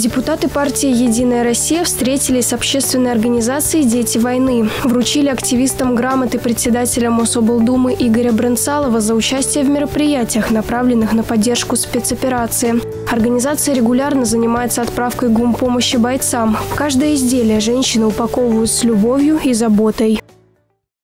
Депутаты партии «Единая Россия» встретились с общественной организацией «Дети войны». Вручили активистам грамоты председателя Мособлдумы Игоря Брынцалова за участие в мероприятиях, направленных на поддержку спецоперации. Организация регулярно занимается отправкой гумпомощи бойцам. Каждое изделие женщины упаковывают с любовью и заботой.